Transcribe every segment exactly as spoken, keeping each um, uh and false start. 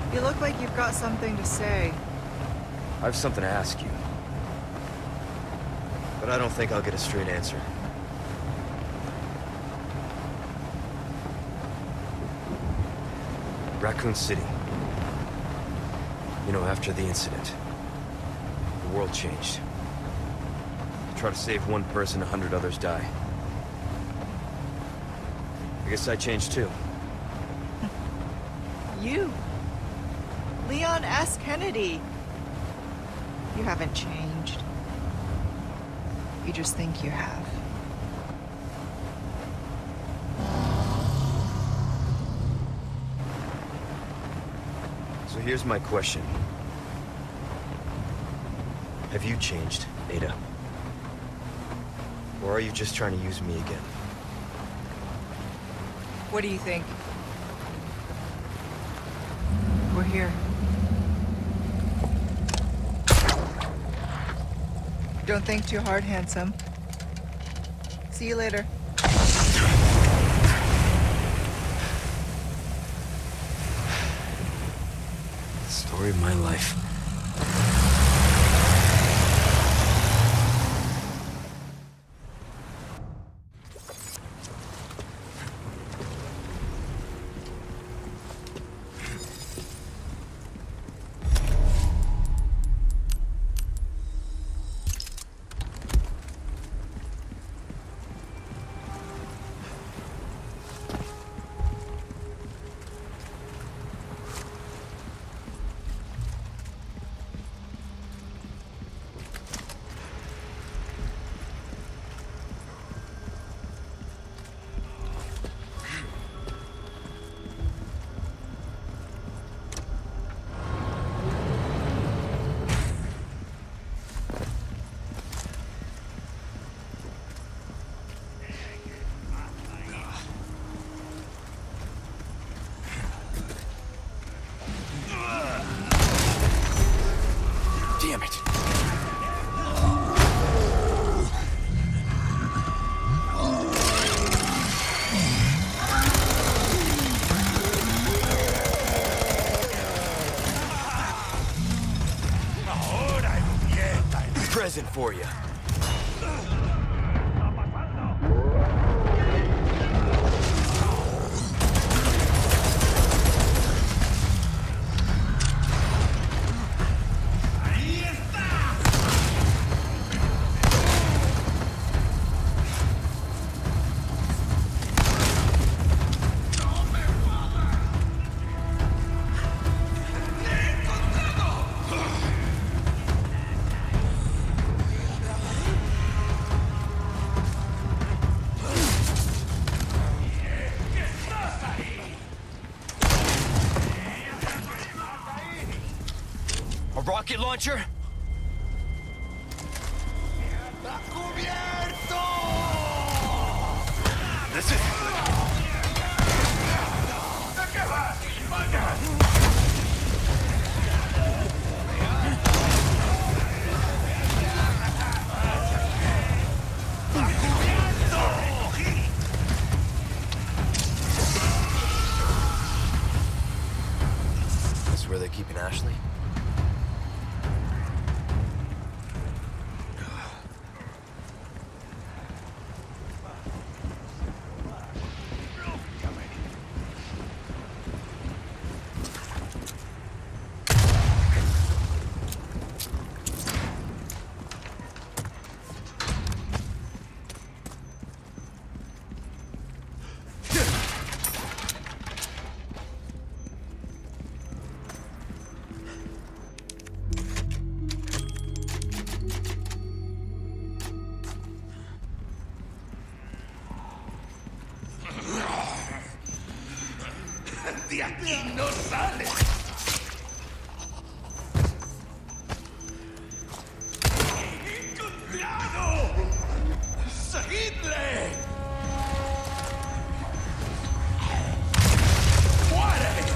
You look like you've got something to say. I have something to ask you. But I don't think I'll get a straight answer. Raccoon City. You know, after the incident, the world changed. Try to save one person, a hundred others die. I guess I changed too. You? Leon S. Kennedy. You haven't changed. You just think you have. So here's my question. Have you changed, Ada? Or are you just trying to use me again? What do you think? We're here. Don't think too hard, handsome. See you later. Story of my life. Damn it. Present for you. A rocket launcher? This is... This is where they're keeping Ashley? De aquí no sale. ¡Encontrado! ¡Seguidle! ¡Muere!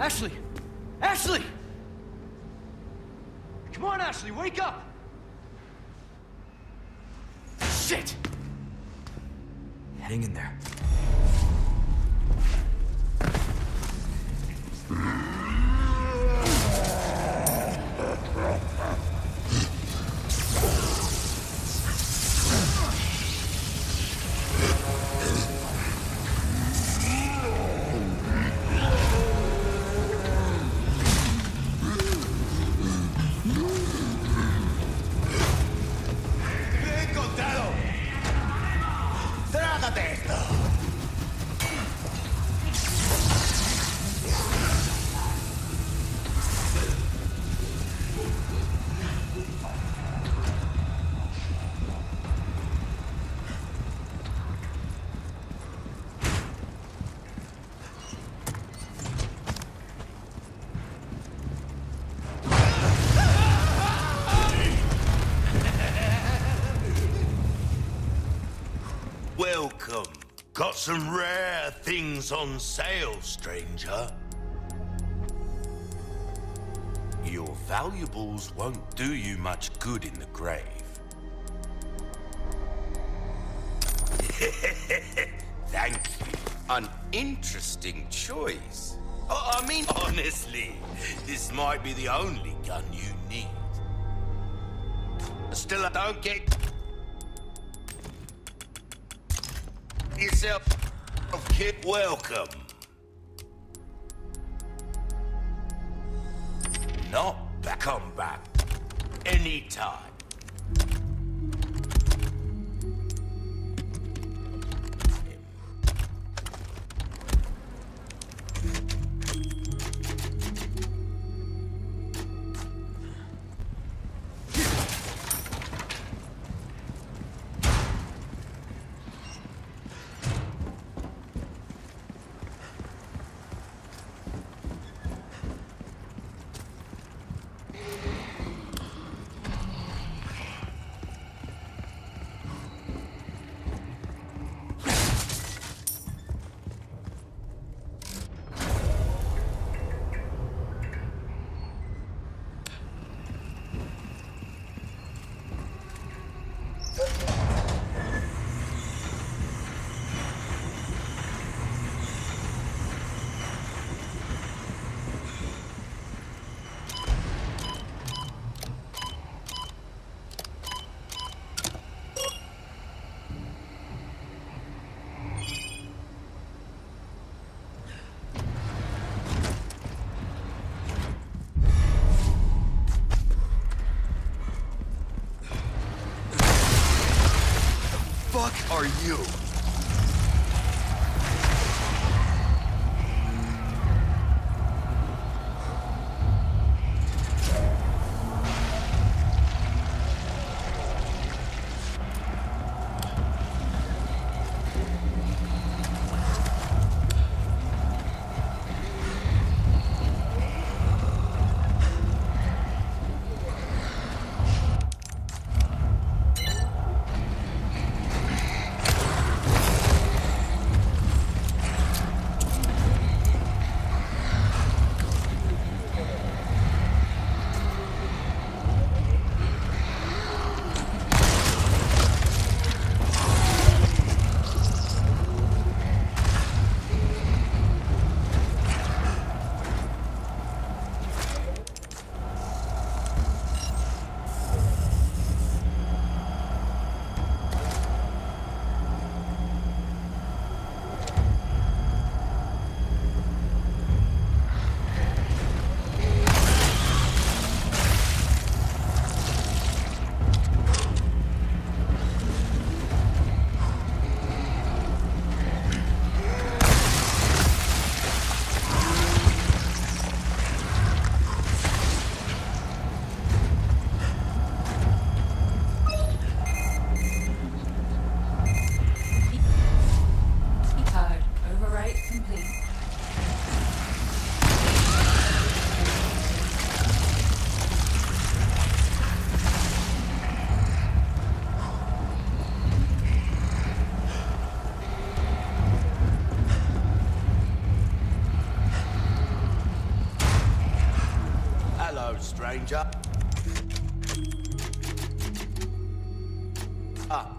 Ashley! Ashley! Come on, Ashley, wake up! Shit! Hang in there. Welcome. Got some rare things on sale, stranger. Your valuables won't do you much good in the grave. Thank you. An interesting choice. Oh, I mean, honestly, this might be the only gun you need. Still, I don't get... yourself kid welcome. Not back. Come back anytime. Fuck are you? stranger. Ah.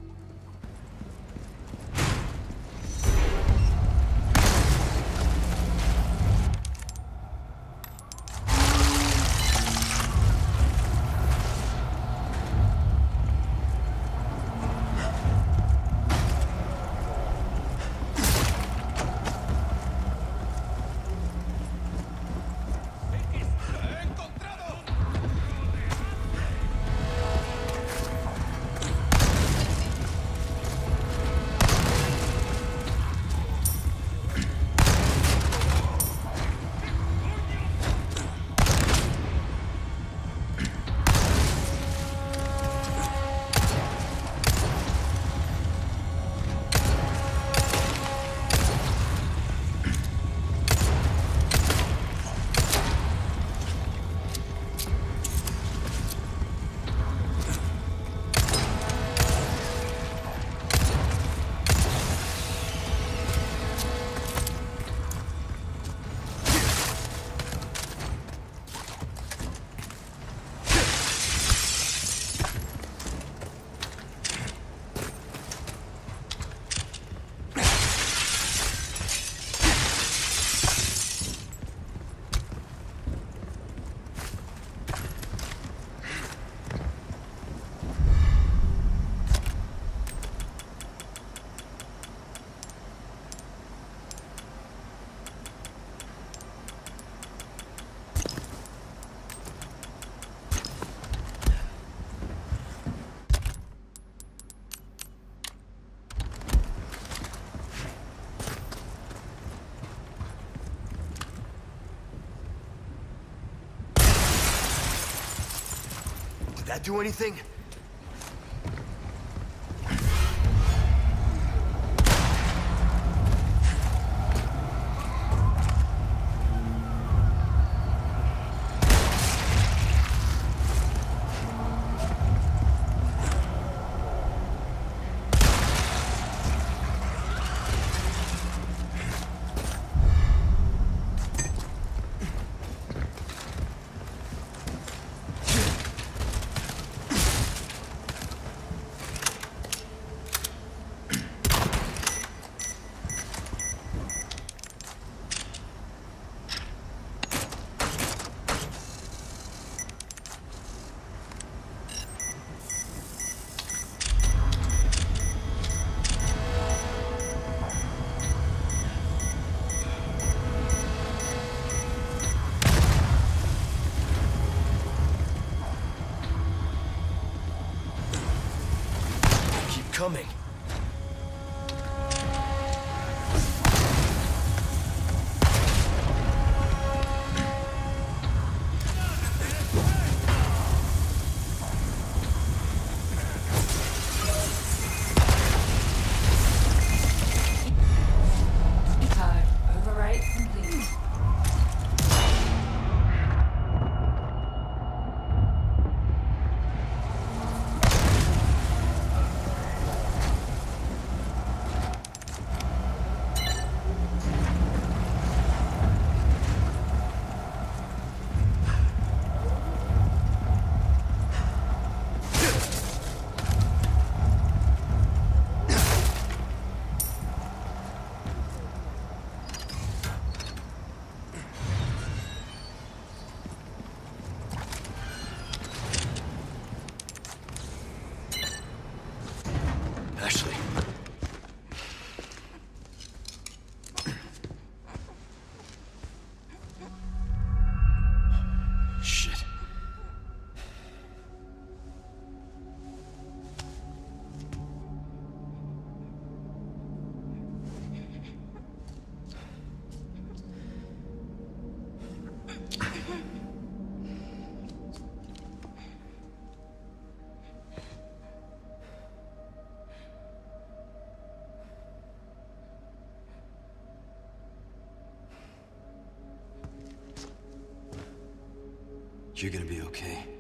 Did that do anything? Coming. Card override complete. Ashley. Shit. You're gonna be okay.